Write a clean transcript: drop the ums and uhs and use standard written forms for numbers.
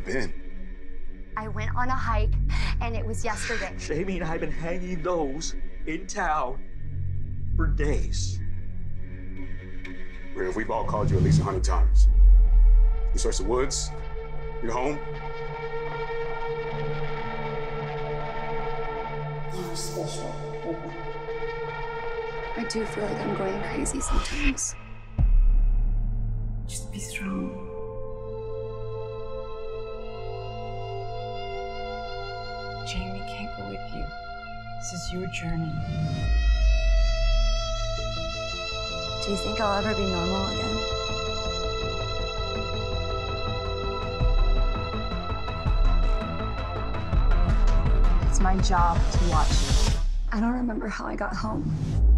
been? I went on a hike, and it was yesterday. Jamie and I have been hanging those in town for days. Rev, we've all called you at least 100 times. You searched the woods, your home. You're special, baby. I do feel like I'm going crazy sometimes. Just be strong. Jamie can't go with you. This is your journey. Do you think I'll ever be normal again? It's my job to watch you. I don't remember how I got home.